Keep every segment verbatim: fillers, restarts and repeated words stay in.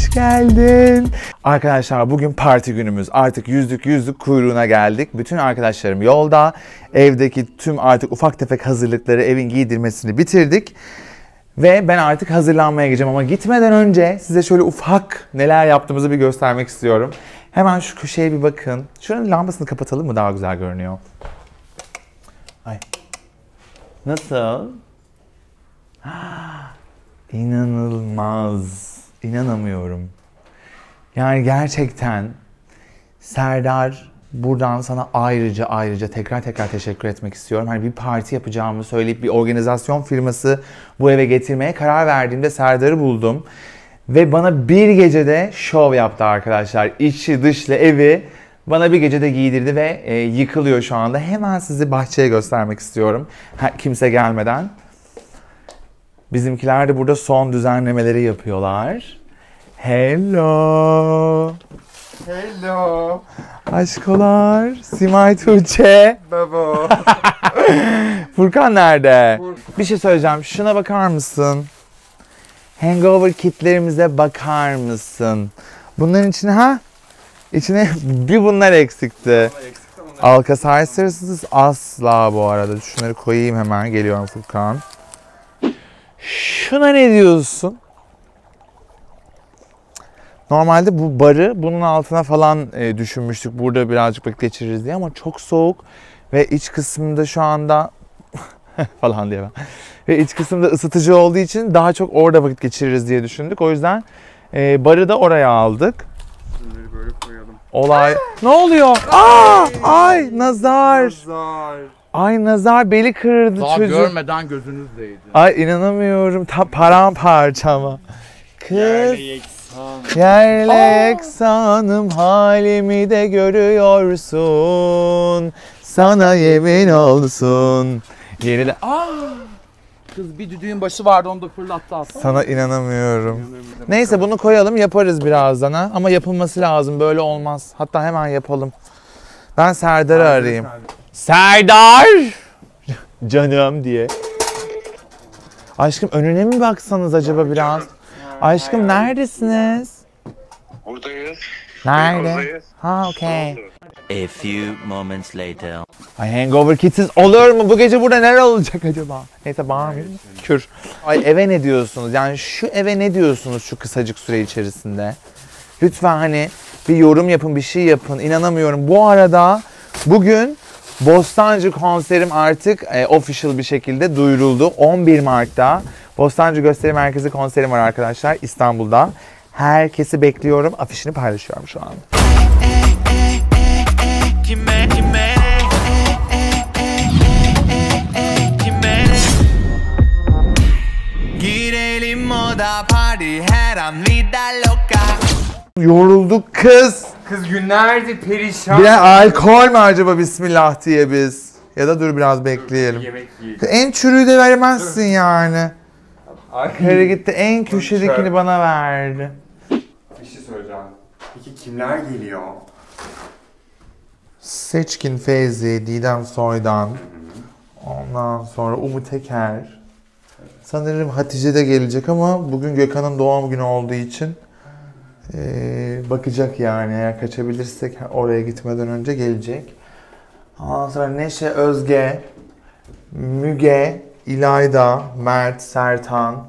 hoş geldin. Arkadaşlar bugün parti günümüz. Artık yüzlük yüzlük kuyruğuna geldik. Bütün arkadaşlarım yolda. Evdeki tüm artık ufak tefek hazırlıkları, evin giydirmesini bitirdik. Ve ben artık hazırlanmaya gideceğim ama gitmeden önce size şöyle ufak neler yaptığımızı bir göstermek istiyorum. Hemen şu köşeye bir bakın. Şuranın lambasını kapatalım mı? Daha güzel görünüyor. Ay. Nasıl? İnanılmaz. İnanamıyorum. Yani gerçekten Serdar, buradan sana ayrıca ayrıca tekrar tekrar teşekkür etmek istiyorum. Hani bir parti yapacağımı söyleyip bir organizasyon firması bu eve getirmeye karar verdiğimde Serdar'ı buldum. Ve bana bir gecede şov yaptı arkadaşlar. İçi dışlı evi bana bir gecede giydirdi ve e, yıkılıyor şu anda. Hemen sizi bahçeye göstermek istiyorum. Ha, kimse gelmeden. Bizimkiler de burada son düzenlemeleri yapıyorlar. Hello. Hello. Aşkolar. Simay Tuğçe. Baba. Furkan nerede? Furkan. Bir şey söyleyeceğim. Şuna bakar mısın? Hangover kitlerimize bakar mısın? Bunların içine ha? İçine bir bunlar eksikti. Alka-Seltzer'sız asla bu arada. Şunları koyayım hemen. Geliyorum Furkan. Şuna ne diyorsun? Normalde bu barı bunun altına falan e, düşünmüştük. Burada birazcık vakit geçiririz diye ama çok soğuk. Ve iç kısmında şu anda falan diye ben. Ve iç kısımda ısıtıcı olduğu için daha çok orada vakit geçiririz diye düşündük. O yüzden e, barı da oraya aldık. Bunları böyle koyalım. Olay. Ne oluyor? Aa! Ay nazar. Nazar. Ay nazar beli kırdı Daha çocuk. görmeden gözünüz değdi. Ay inanamıyorum. Ta paramparça ama. Kız. Yerle yeksan. Yerle eksanım halimi de görüyorsun. Sana yemin olsun. Yeni de... Aa! Kız bir düdüğün başı vardı, onu da fırlattı aslında. Sana inanamıyorum. Neyse bunu koyalım, yaparız birazdan ha. Ama yapılması lazım, böyle olmaz. Hatta hemen yapalım. Ben Serdar'ı arayayım. Serdar! Canım diye. Aşkım önüne mi baksanız acaba biraz? Aşkım neredesiniz? Buradayız. Nerede? Buradayız. Ha okey. A few moments later. Ay hangover kitsiz olur mu? Bu gece burada neler olacak acaba? Neyse bağırmayayım. Kür. Ay eve ne diyorsunuz? Yani şu eve ne diyorsunuz şu kısacık süre içerisinde? Lütfen hani bir yorum yapın, bir şey yapın. İnanamıyorum. Bu arada bugün Bostancı konserim artık e, official bir şekilde duyuruldu. on bir Mart'ta Bostancı Gösteri Merkezi konserim var arkadaşlar İstanbul'da. Herkesi bekliyorum. Afişini paylaşıyorum şu an. Girelim moda party her an vida loca. Yorulduk kız. Kız günlerdir perişan. Birer alkol mü acaba bismillah diye biz? Ya da dur biraz bekleyelim. Yemek yiyelim. En çürüğü de vermezsin yani. Ay. Karı gitti en köşedekini bana verdi. Bir şey söyleyeceğim. Peki kimler geliyor? Seçkin Feyzi, Didem Soydan. Ondan sonra Umut Eker. Sanırım Hatice de gelecek ama bugün Gökhan'ın doğum günü olduğu için ee, bakacak yani. Eğer kaçabilirsek oraya gitmeden önce gelecek. Ondan sonra Neşe, Özge, Müge, İlayda, Mert, Sertan.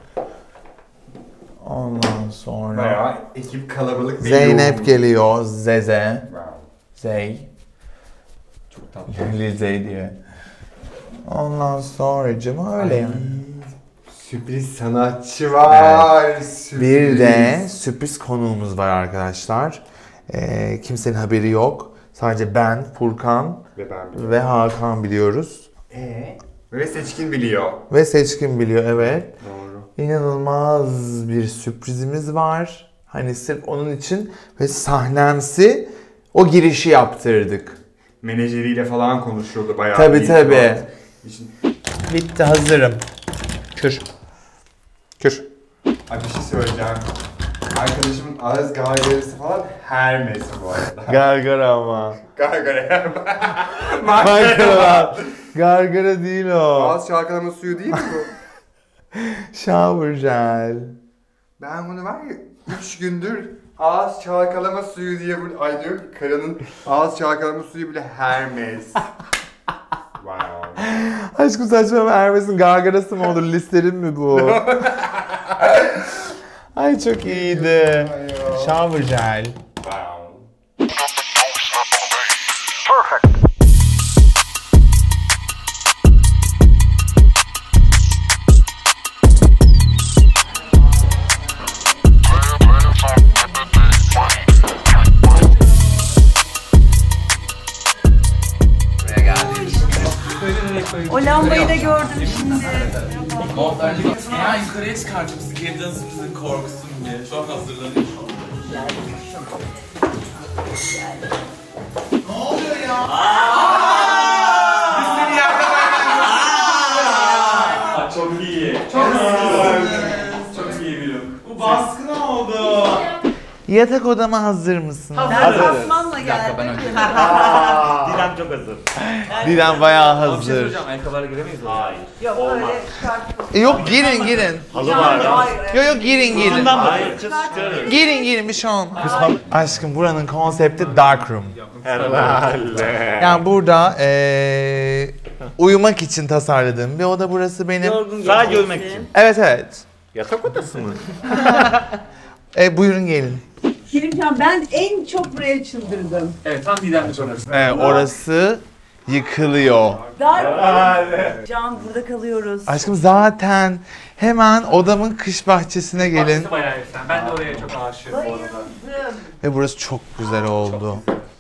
Ondan sonra Bayağı ekip kalabalık. Zeynep geliyor. Zeze. Wow. Zey. Çok tatlı. Lizey diye. Ondan sonra cıma öyle Ay, yani. Sürpriz sanatçı var. Sürpriz. Bir de sürpriz konuğumuz var arkadaşlar. Ee, kimsenin haberi yok. Sadece ben, Furkan Ve ben biliyorum. ve Hakan biliyoruz. Ee? Ve Seçkin biliyor. Ve Seçkin biliyor, evet. Doğru. İnanılmaz bir sürprizimiz var. Hani sırf onun için ve sahnemsi o girişi yaptırdık. Menajeriyle falan konuşuyordu bayağı. Tabii iyi. tabii. İşin- Bitti, hazırım. Kür. Kür. Ay bir şey söyleyeceğim. Arkadaşımın ağız gargarası falan Hermes bu arada. Gargara ama. Gargara. Gargara. Gargara değil o. Ağız çalkalama suyu değil mi bu? Shower gel. Ben bunu var ya üç gündür ağız çalkalama suyu diye bu ay diyorum ki Kara'nın ağız çalkalama suyu bile Hermes. Wow. Aşkım saçma, Hermes'in gargarası mı olur, Lister'in mi bu? Ay çok iyiydi. Shower gel. Wow. O lambayı da gördüm şimdi. Ya yukarıya çıkartacağım sizi geri dönsünüzün korkusun diye. Şu an hazırlanıyorum. Ne oluyor ya? Biz seni yakalayalım. Çok iyi. Çok iyi. Çok iyi bir look. Bu baskı ne oldu? Yatak odama hazır mısın? Ben Asman'la geldim. Didem çok hazır. Didem bayağı Bir şey hazır. soracağım, ayakkabılarla giremeyiz mi? Hayır. Yok öyle çıkarttım. E, yok girin girin. Halı var ya. Yok yok girin girin. Hayır, çıkarırız. Girin girin bir şey olmaz. Aşkım buranın konsepti dark room. Herhalde. Yani burada eee uyumak için tasarladığım bir oda burası benim. Sadece ölmek için. Evet evet. Yatak odası mı? E, buyurun gelin. Kerimcan ben en çok buraya çıldırdım. Evet tam Didem'de çok hazır. E, orası yıkılıyor. Dar Can burada kalıyoruz. Aşkım zaten hemen odamın kış bahçesine gelin. Bayağı efsane. Ben de oraya çok aşığım bu arada. Bayıldım. Ve burası çok güzel oldu.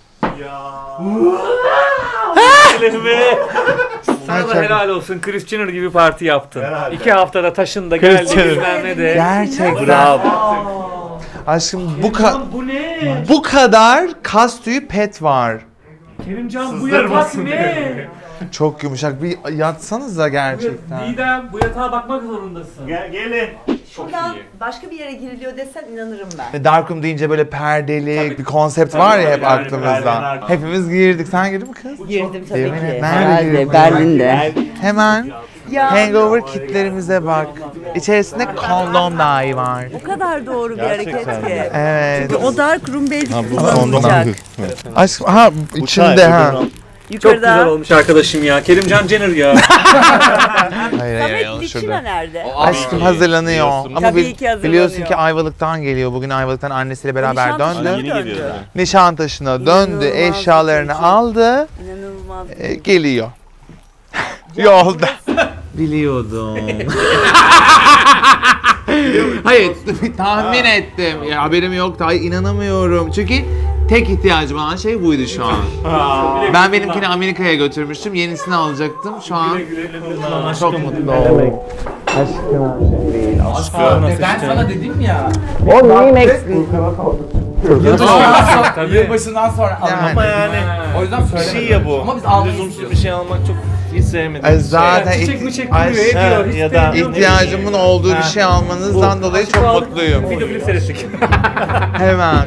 Elimi. Sana da Çok- helal olsun. Chris Jenner gibi parti yaptın. Herhalde. İki haftada taşındı Chris geldi Jenner. bilmem ne de. Gerçekten. Bravo. Aşkım bu ka Bu ne? bu kadar kas tüyü pet var. Kerimcan bu yatak ne? Çok yumuşak. Bir yatsanıza gerçekten. Didem bu yatağa bakmak zorundasın. Gel gelin. Çok Şuradan iyi. başka bir yere giriliyor desen inanırım ben. Dark room deyince böyle perdeli bir konsept var ya hep tabii, yani aklımızda. perdeler- Hepimiz girdik. Sen girdin mi kız? Girdim tabii Yemin ki. et, nerede girdin? Herhalde Berlin'de. Hemen Ya hangover kitlerimize bak. İçerisinde kondom dahi var. o kadar doğru bir hareket ki. Evet. O dark room belki Ondan. kullanılacak. Aşkım ha içinde ha. Çok güzel Yukarıda. olmuş arkadaşım ya. Kerimcan Jenner ya. Hayır hayır Samet yanlış Dikşina şurada. nerede? Aşkım hazırlanıyor. Ama Tabii bil- ki hazırlanıyor. biliyorsun ki Ayvalık'tan geliyor. Bugün Ayvalık'tan annesiyle beraber Nişantaşı'na döndü. döndü. Nişantaşı'na döndü, İnanılmaz eşyalarını bir çocuk. aldı, İnanılmaz. e, geliyor. Yolda. Biliyordum. Hayır, tahmin ettim. Ya, haberim yoktu. Ay inanamıyorum. Çünkü tek ihtiyacım olan şey buydu şu an. Ben benimkini Amerika'ya götürmüştüm. Yenisini alacaktım. Şu an çok mutlu oldum. Ben sana dedim ya. O neyim Yılbaşından sonra, yılbaşından sonra Yani. ama yani. O yüzden söylemedim. Şey ya bu. Ama biz almayı Lüzumsuz istiyoruz. bir şey almak çok hiç sevmedim. Ay, zaten Çiçek ihti- miçek Ay, kuruyor, ediyor. Hiç ya da- sevmiyorum. ihtiyacımın olduğu bir şey almanızdan dolayı çok mutluyum. Video klip seyrettik. Hemen.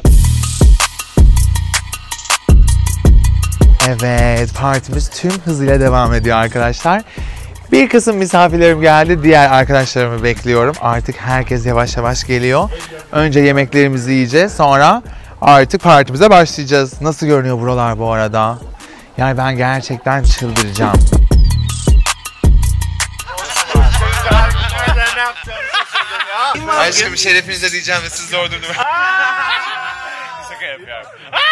Evet, partimiz tüm hızıyla devam ediyor arkadaşlar. Bir kısım misafirlerim geldi, diğer arkadaşlarımı bekliyorum. Artık herkes yavaş yavaş geliyor. Önce yemeklerimizi yiyeceğiz, sonra artık partimize başlayacağız. Nasıl görünüyor buralar bu arada? Yani ben gerçekten çıldıracağım. Aşkım şerefinize diyeceğim ve siz zor durdum. Şaka yapıyorum.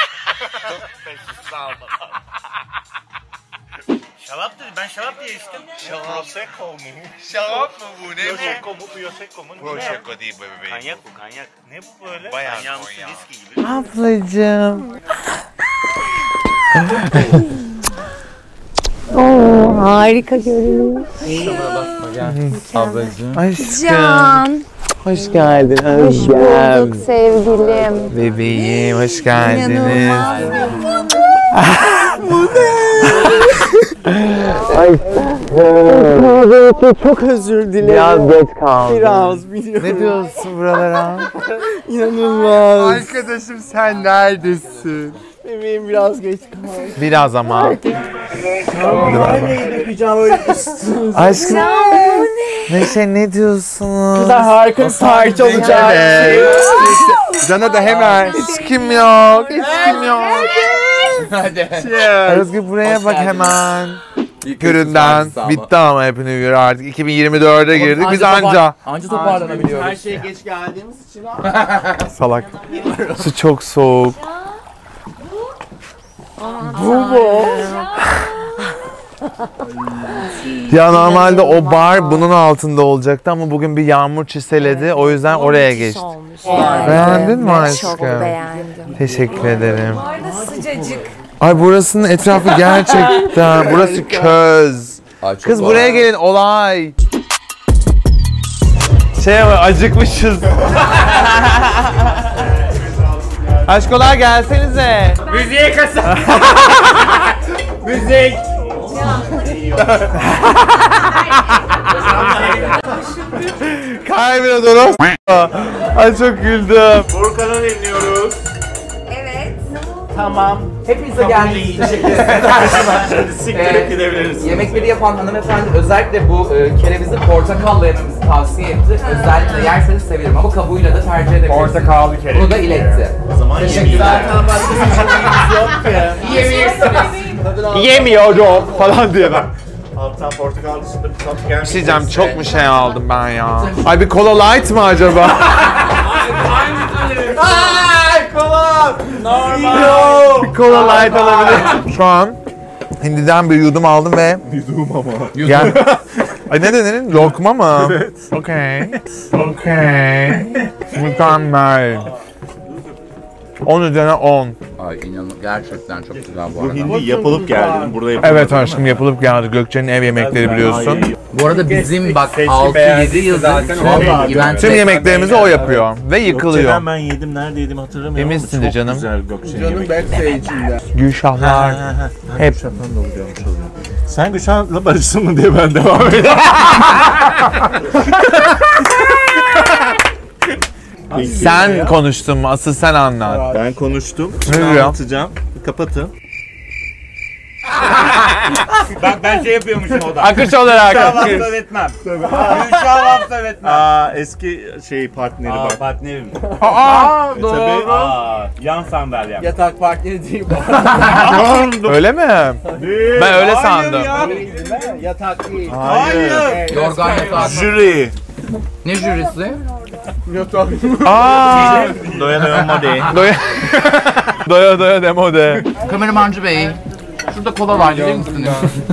Şarap dedi. Ben şarap diye içtim. Prosecco mu? Şarap mı bu? Ne bu? Prosecco mu? Prosecco mu? Prosecco değil bu bebeğim. Kanyak bu kanyak. Ne bu böyle? Bayağı Kanyağımsı Konya. viski gibi. Ablacığım. Harika görünüyor. Ablacığım. Aşkım. Hoş geldin Hoş bulduk sevgilim. Bebeğim hoş geldiniz. Çok özür dilerim. Biraz geç kaldım. Biraz biliyorum. Ne diyorsun buralara? İnanılmaz. Arkadaşım sen neredesin? Bebeğim biraz geç kaldı. Biraz ama. Nereye dökeceğim öyle üstünüze? Aşkım. Ya bu Neşe ne diyorsunuz? Kızlar harika bir parti olacak. Evet. Cana da hemen. Hiç kim yok. Hiç kim yok. Hadi. Özgür buraya bak hemen. İlk Göründen kısmı bitti ama hepiniz göre artık iki bin yirmi dörde girdik biz Anca anca. topar- Anca toparlanabiliyoruz. Her şeye geç geldiğimiz için Salak. Su çok soğuk. bu bu. Ya normalde o bar bunun altında olacaktı ama bugün bir yağmur çiseledi. O yüzden oraya geçtik. Beğendin mi aşkım? Çok beğendim. Teşekkür ederim. Sıcacık. Ay burasının etrafı gerçekten. Burası köz. Ay, çok Kız var. buraya gelin olay. Şey ama acıkmışız. Aşkolar gelsenize. Müziğe kasa. Müzik. Kaybediyoruz. Ay çok güldüm. Furkan'ı dinliyoruz. Tamam. Hepinize geldiğiniz için teşekkür ederim. Hadi siktirip gidebiliriz. Yemekleri yapan hanımefendi özellikle bu e, kerevizi portakalla yememizi tavsiye etti. Özellikle yerseniz severim ama kabuğuyla da tercih edebilirsiniz. Portakallı kereviz. Bunu da iletti. O zaman Teşekkürler. Zaten başka bir şeyimiz yok ki. Yiyebilirsiniz. Yemiyorum falan diye ben. Alttan portakal dışında bir tat gelmiş. Bir şey diyeceğim çok mu şey aldım ben ya? Ay bir kola light mı acaba? Ay kola. Normal. Bir kola light alabilir. Şu an hindiden bir yudum aldım ve... Yudum ama. Gel. Ay ne denir? Lokma mı? Evet. Okey. Okey. Mükemmel. on üzerine on. Ay inanılmaz. Gerçekten çok güzel bu Bu arada. hindi yapılıp geldi. Burada yapıldı. Evet aşkım yapılıp geldi. Gökçe'nin ev yemekleri biliyorsun. Bu arada bizim bak Seçti, altı beğendi yedi yıldır zaten. şu Vallahi event Tüm yemeklerimizi o yapıyor ve yıkılıyor. Gökçe'den ben yedim. Nerede yedim hatırlamıyorum. ama Eminsindir çok canım. güzel Gökçe'nin Canım yemekleri. backstage'inde. Gülşahlar. Hep. Gülşah'tan da oluyormuş oluyor. Sen Gülşah'la barıştın mı diye ben devam ediyorum. Sen konuştun mu? Asıl sen anlat. Ben konuştum. Ne Şimdi diyor? anlatacağım. Kapatın. Bak ben şey yapıyormuşum o da. Akış olarak. laf etmem. Gülşah laf etmem. Aa eski şey partneri bak. Partnerim. Aa, E, tabii. Aa, yan sandalyem. Yatak partneri değil bu. öyle mi? Değil. Ben öyle Hayır sandım. ya. Yatak değil. Hayır. Yorgan yatağı. Jüri. Ne jürisi? Yatak. Aa, Doyanıyorum değil. doya doya doya demo de. Kameramancı bey. Şurada kola var gelir misiniz?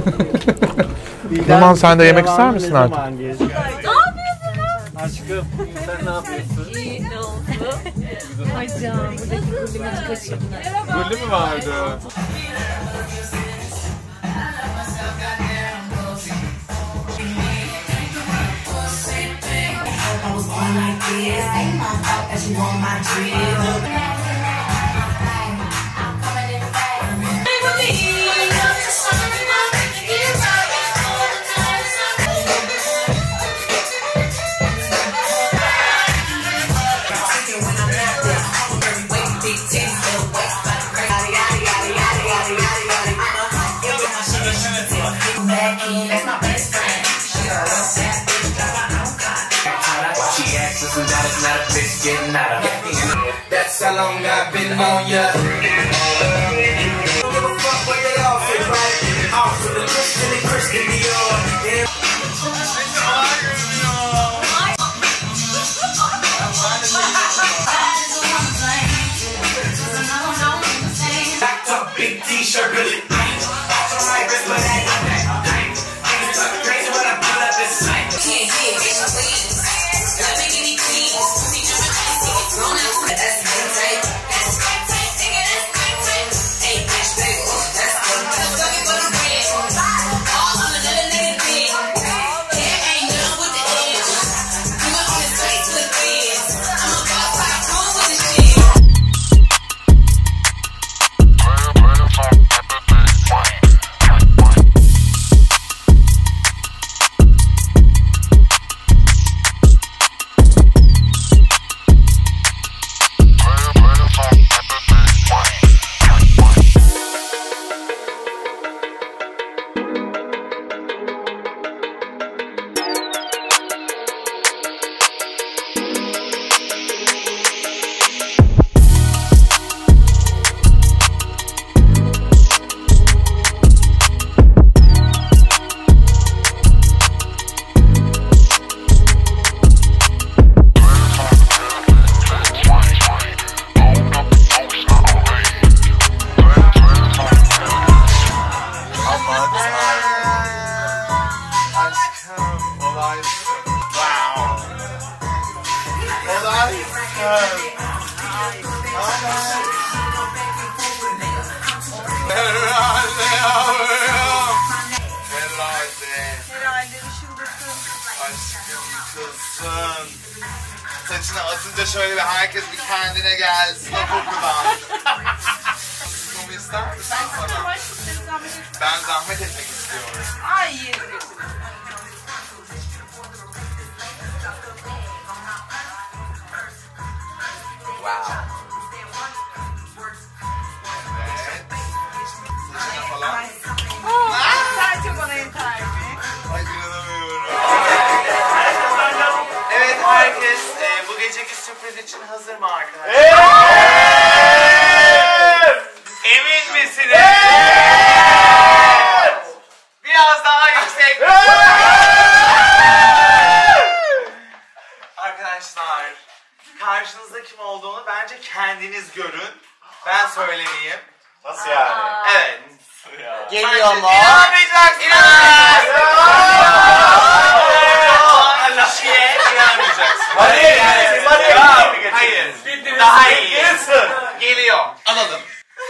Tamam sen de yemek ister misin artık? Ne yapıyorsunuz? Aşkım sen ne yapıyorsun? İyi ne oldu? Ay canım buradaki gülümüzü kaçırdım. Gülü mü vardı? That's how long I've been on ya. Give a fuck what they all say, right? Off to the Christian and Christian Dior. Backed up, big T-shirt, really. That's on my wrist, but that ain't that. Crazy when I pull up this night. All Olaysın. Wow. Olaysın. Herhalde yavrum. Herhalde. Herhalde ışıldasın. Aşkım kızsın. Saçını atınca şöyle bir herkes bir kendine gelsin o kokudan. Bunu ister misin sana? Ben zahmet etmek istiyorum. Ay yeri götürün. Wow. Evet. Saçına falan. Sadece bana yeter mi? Ay inanamıyorum. Evet herkes e, bu geceki sürpriz için hazır mı arkadaşlar? Evet! Emin misiniz? Evet! Biraz daha yüksek. Evet! Arkadaşlar karşınızda kim olduğunu bence kendiniz görün. Ben söylemeyeyim. Nasıl yani? Evet. Geliyor mu? İnanmayacaksınız. Kişiye inanmayacaksınız. Hayır yani. Hayır. Hayır. Daha iyi. Geliyor. Alalım.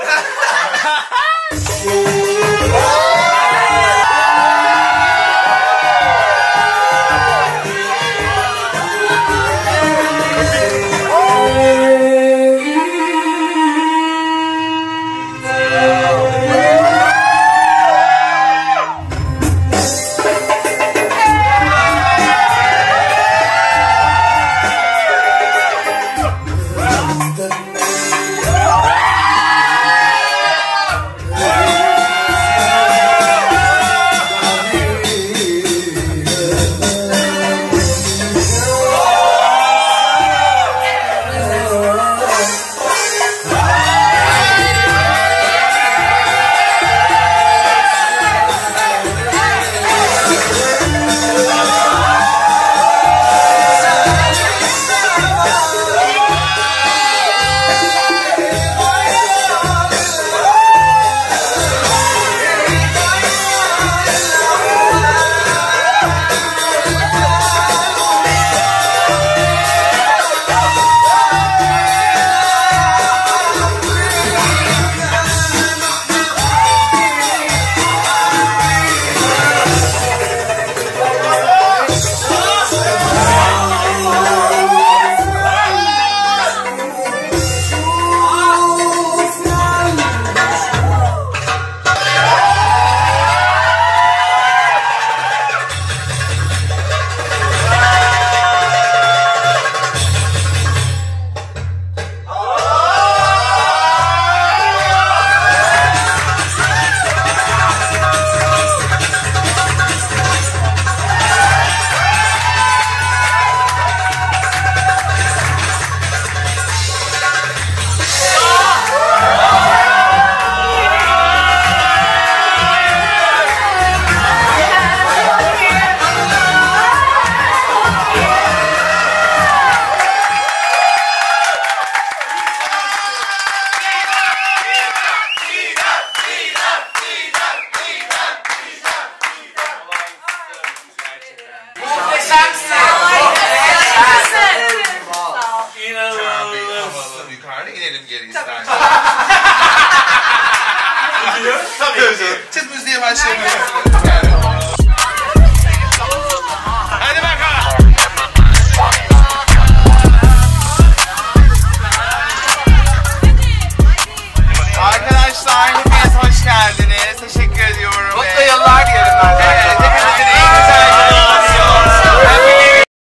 Yukarıda inelim geri istersen. Tabii canım. Siz müziğe başlayabilirsiniz. Hadi bakalım. Arkadaşlar hepiniz hoş geldiniz. Teşekkür ediyorum. Mutlu yıllar diyelim ben de. Evet, hepinizin en güzel yılları.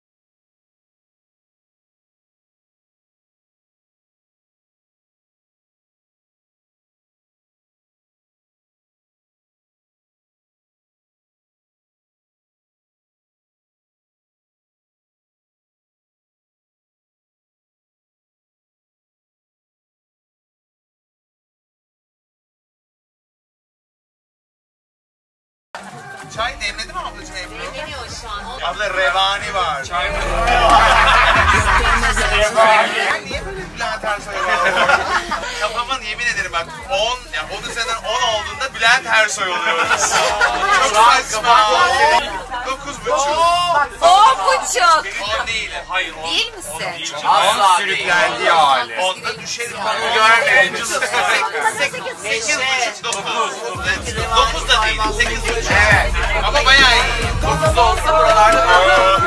Çay demledi mi ablacığım Ebru? Demleniyor şu an. Abla revani var. Çay mı? Ben niye böyle Bülent Ersoy'a bağlı? Kafamın yemin ederim bak on, ya on üzerinden on olduğunda Bülent Ersoy oluyoruz. Çok saçma. dokuz buçuk. On buçuk. On değilim. Hayır on. Değil misin? Asla Sürüklendiği hali. Onda düşerim. Onu görmedim. Sekiz buçuk dokuz. Dokuz da değil. Sekiz buçuk. Evet. Ama bayağı iyi. dokuz olsa buralarda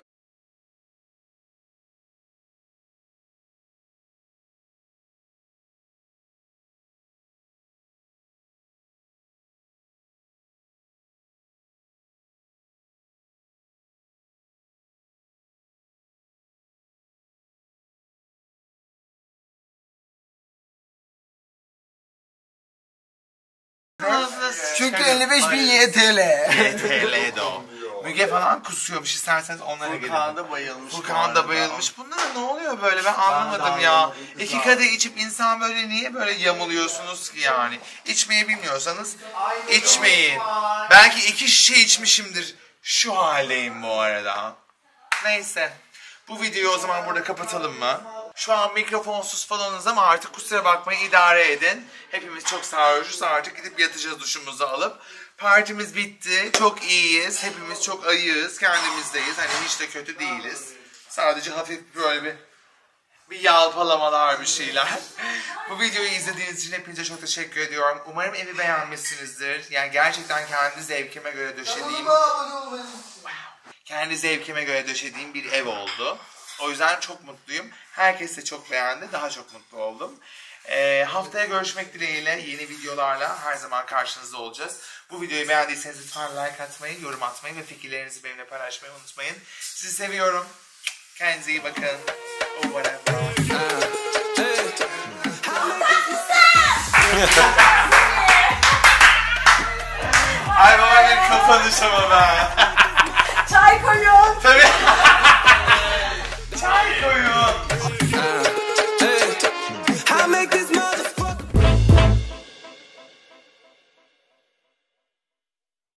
Çünkü elli beş bin Y T L. Y T L'de o. Müge falan kusuyormuş, isterseniz onlara gelin. Furkan da bayılmış. Furkan da bayılmış. Bunlara ne oluyor böyle, ben anlamadım ya. İki kadeh içip insan böyle niye böyle yamuluyorsunuz ki yani? İçmeyi bilmiyorsanız içmeyin. Belki iki şişe içmişimdir. Şu haldeyim bu arada. Neyse. Bu videoyu o zaman burada kapatalım mı? Şu an mikrofonsuz falanız ama artık kusura bakmayın, idare edin. Hepimiz çok sarhoşuz, artık gidip yatacağız duşumuzu alıp. Partimiz bitti, çok iyiyiz, hepimiz çok ayığız, kendimizdeyiz. Hani hiç de kötü değiliz. Sadece hafif böyle bir, bir yalpalamalar, bir şeyler. Bu videoyu izlediğiniz için hepinize çok teşekkür ediyorum. Umarım evi beğenmişsinizdir. Yani gerçekten kendi zevkime göre döşediğim... Kendi zevkime göre döşediğim bir ev oldu. O yüzden çok mutluyum. Herkes de çok beğendi. Daha çok mutlu oldum. Ee, haftaya görüşmek dileğiyle yeni videolarla her zaman karşınızda olacağız. Bu videoyu beğendiyseniz lütfen like atmayı, yorum atmayı ve fikirlerinizi benimle paylaşmayı unutmayın. Sizi seviyorum. Kendinize iyi bakın. Oh, whatever. Ay baba bir kapanış ama ben. Çay koyun. Tabii.